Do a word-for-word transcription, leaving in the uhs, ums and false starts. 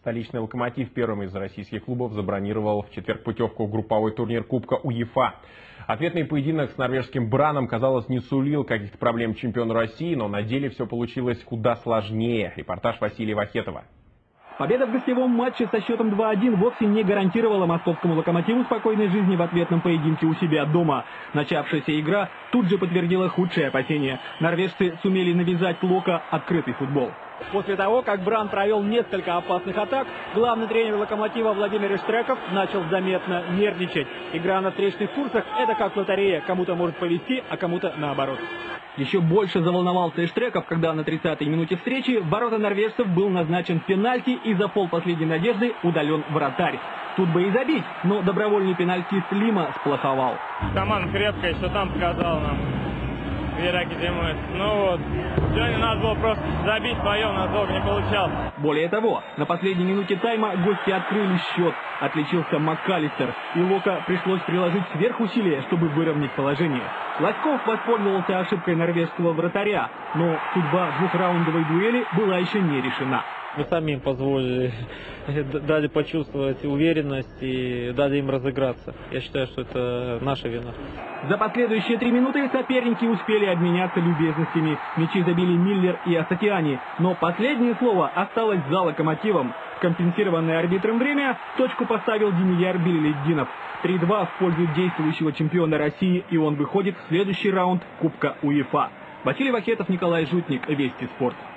Столичный «Локомотив» первым из российских клубов забронировал в четверг путевку в групповой турнир Кубка УЕФА. Ответный поединок с норвежским «Браном», казалось, не сулил каких-то проблем чемпиону России, но на деле все получилось куда сложнее. Репортаж Василия Вахетова. Победа в гостевом матче со счетом два один вовсе не гарантировала московскому «Локомотиву» спокойной жизни в ответном поединке у себя дома. Начавшаяся игра тут же подтвердила худшие опасения. Норвежцы сумели навязать Лока открытый футбол. После того, как Бран провел несколько опасных атак, главный тренер «Локомотива» Владимир Иштреков начал заметно нервничать. Игра на встречных курсах – это как лотерея. Кому-то может повезти, а кому-то наоборот. Еще больше заволновался Иштреков, когда на тридцатой минуте встречи в ворота норвежцев был назначен пенальти и за пол последней надежды удален вратарь. Тут бы и забить, но добровольный пенальтист Лима сплоховал. Команда крепкая, что там показал нам. Вираки зимой. Ну вот, сегодня надо было просто забить свое, у нас долго не получалось. Более того, на последней минуте тайма гости открыли счет. Отличился МакАлистер, и Лока пришлось приложить сверхусилия, чтобы выровнять положение. Лоськов воспользовался ошибкой норвежского вратаря, но судьба двухраундовой дуэли была еще не решена. Мы сами им позволили, дали почувствовать уверенность и дали им разыграться. Я считаю, что это наша вина. За последующие три минуты соперники успели обменяться любезностями. Мячи забили Миллер и Асатиани, но последнее слово осталось за «Локомотивом». В компенсированное арбитром время точку поставил Демияр Белеледдинов. три два в пользу действующего чемпиона России, и он выходит в следующий раунд Кубка УЕФА. Василий Вахетов, Николай Жутник, Вести спорт.